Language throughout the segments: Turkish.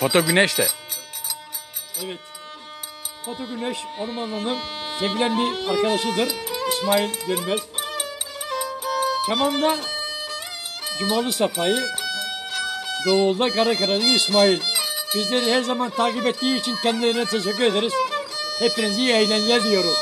Foto Güneş de. Evet. Foto Güneş Ormanlı'nın sevilen bir arkadaşıdır. İsmail Dönmez. Keman'da Cumalı Safa'yı, Doğul'da Karakara'nın İsmail. Bizleri her zaman takip ettiği için kendilerine teşekkür ederiz. Hepinize iyi eğlenceler diliyoruz.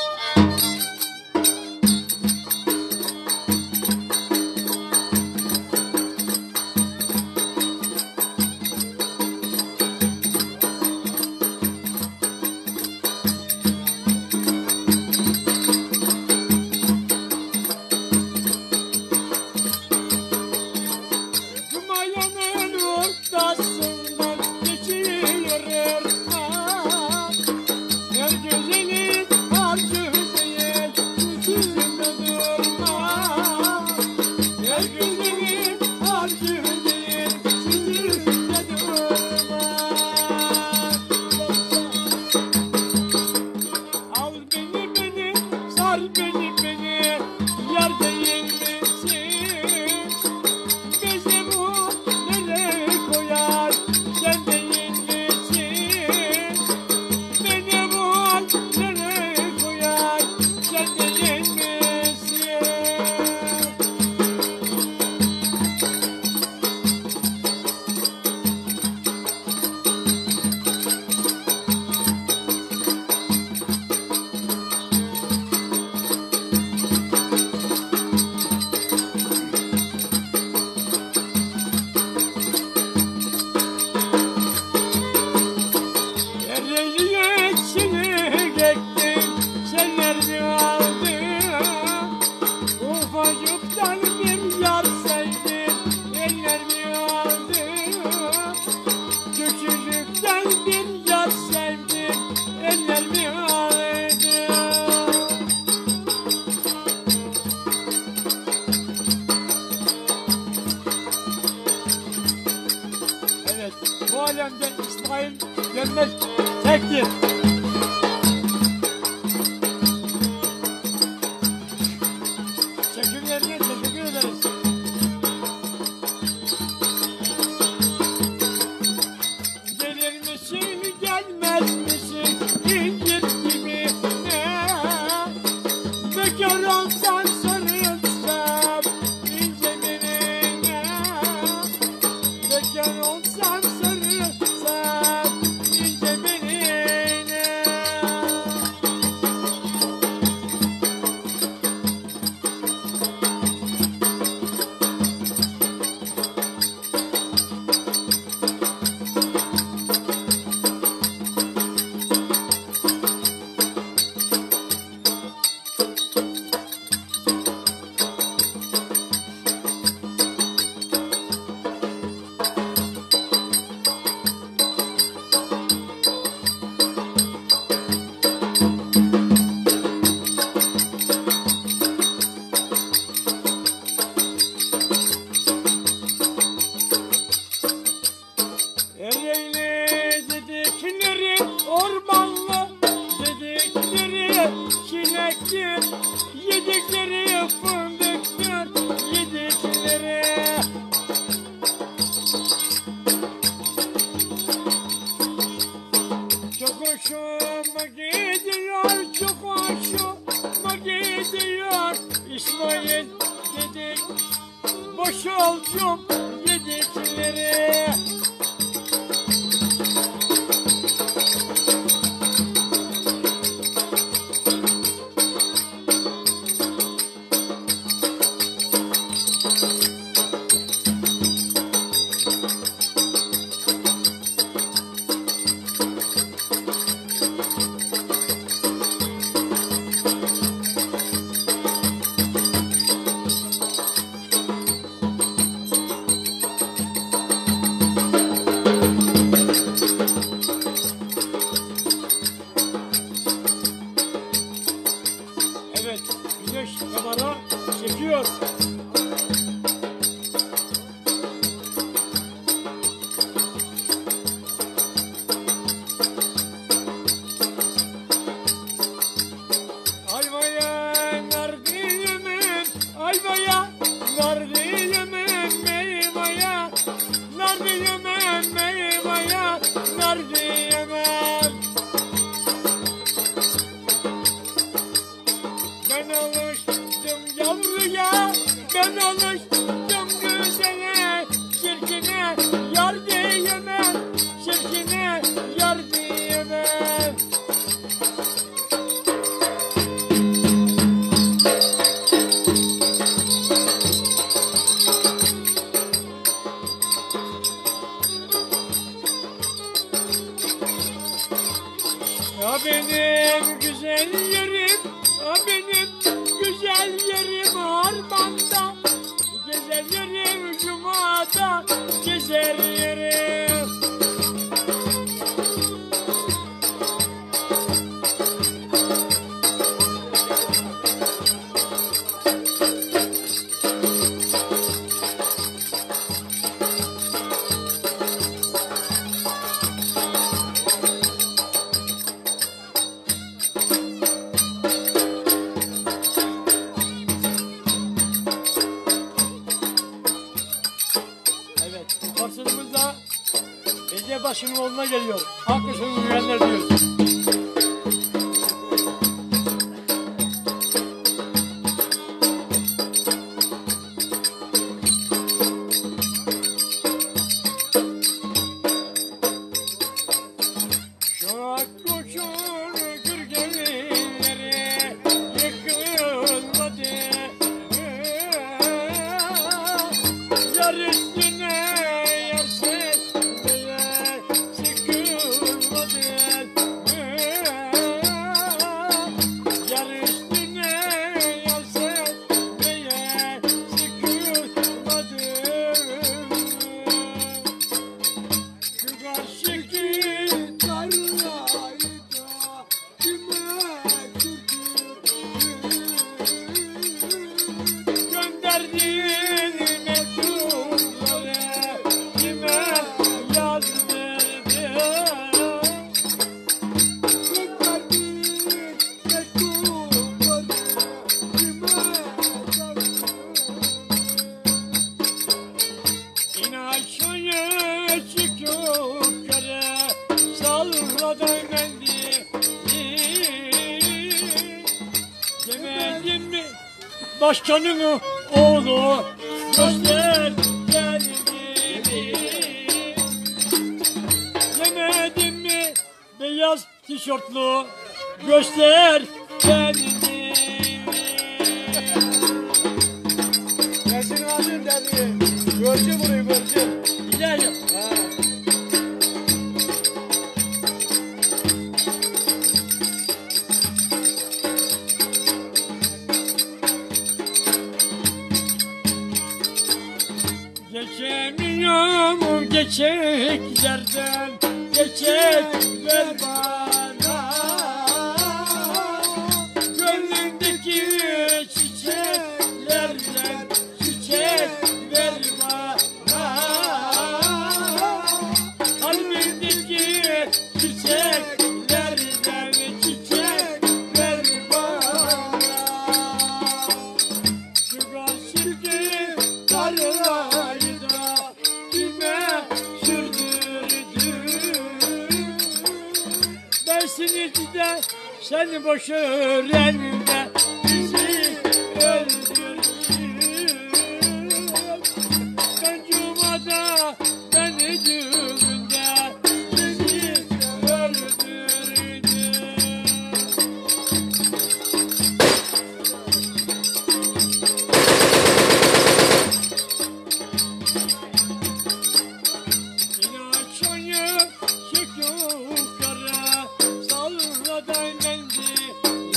Bu alemde İsmail Dönmez tektir. Çekimlerine teşekkür ederiz. Gelir misin, gelmez misin, incir gibi ne? Bekar olsan sarılsam, ince birine. Bekar olsan sarılsam, ince birine. Ereğli dedikleri ormanlı, dedikleri çilektir, yedikleri fındıktır, yedikleri. Çok hoşuma gidiyor, çok hoşuma gidiyor. İsmail dedik, boş olcum yedikleri. benim güzel yerim, benim güzel yerim harmanda, gezer yerim cumada, gezer yerim. Parçamız da Ecebaşı'nın oğluna geliyor. Alkışın güvenler diyoruz. Şuak koşun gürgenlere yıkılmadı, yar üstüne Demedin mi başkanın oğlu göster kendini? Demedin mi beyaz tişörtlü göster kendini? Gelsin ağzın dedi. Görcü burayı görcü. Gidelim. Geçemiyorum geçeklerden, geçek ver bana. Gönlümdeki çiçeklerden çiçek ver bana. Kalbimdeki çiçeklerden çiçek ver bana. Şu karşıdaki tarlayı da kime sürdürdüm? Mersin'de seni boş öğrenme bizi öldürdün. Ben cumada beni düğünde bizi öldürdün. İnaçayı yukarı salladan mendili.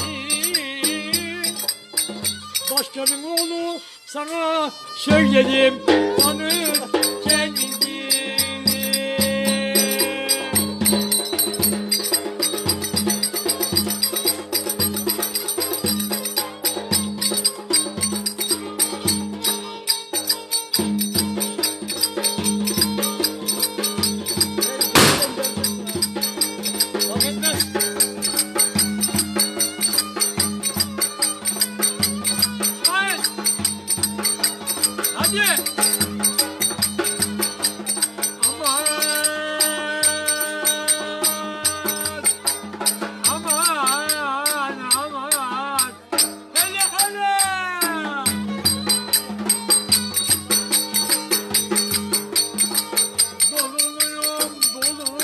Başkanın oğlu sana söyledim, tanıt kendini. Fark etmez. Hayır. Hadi. Aman. Aman. Aman. Hele hele. Doluyum dolu,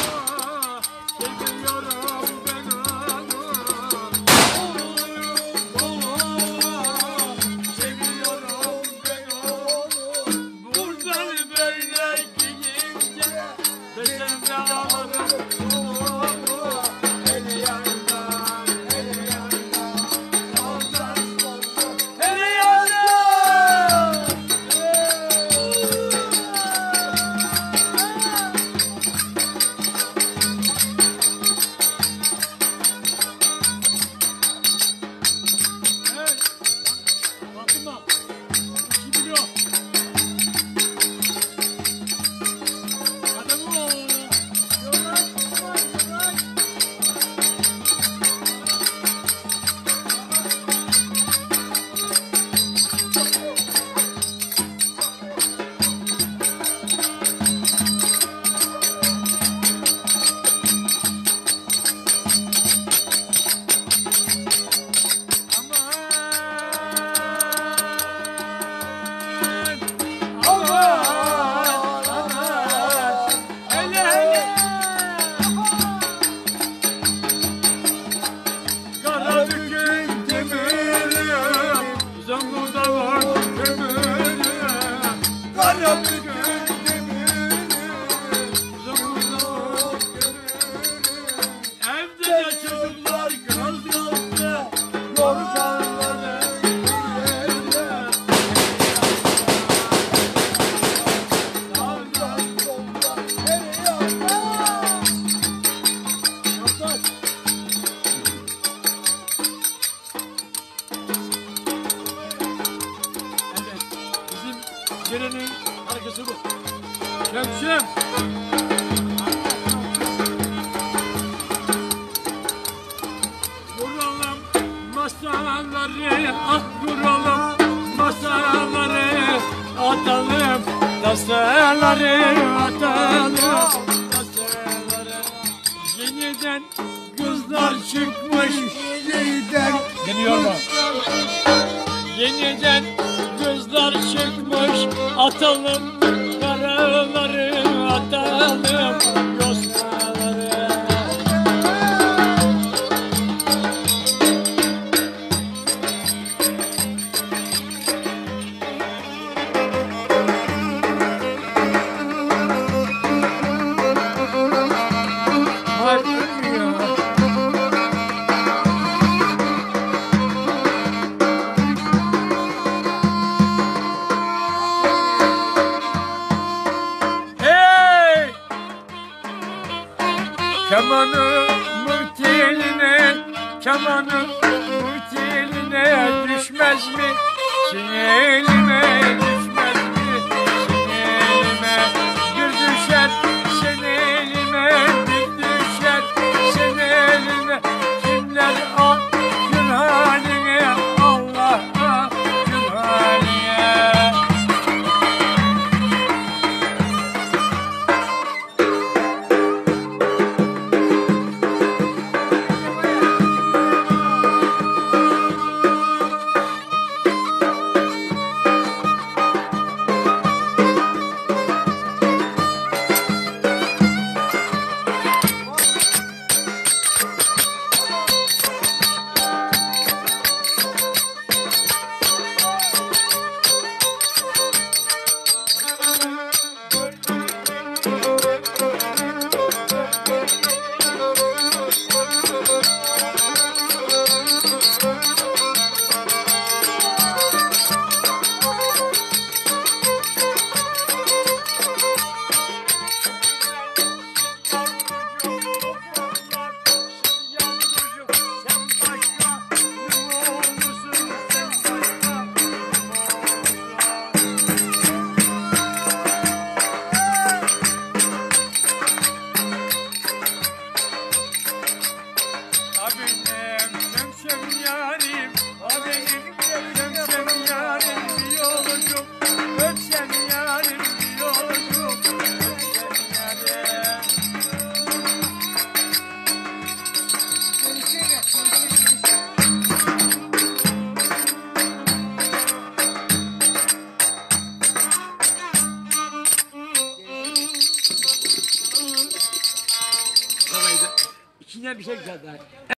seviyorum ben onu. Doluyum dolu, seviyorum ben onu. Buradan böyle gidince beşemde alırım onu. Hele ya çabuk. Şemsiyem. Vuralım masaları, ah vuralım masaları, atalım tasaları, atalım tasaları. Yeniden kızlar çıkmış. Deniyor mu? Yeniden kızlar çıkmış, atalım karaları, atalım yosmaları. Kemanı teline, kemanı teline düşmez mi? Sinelime düşmez mi? Sinelime bir düşer, senelime bir düşer, senelime. Kimler akın haline, Allah akın haline. İçinden bir şey güzel daha.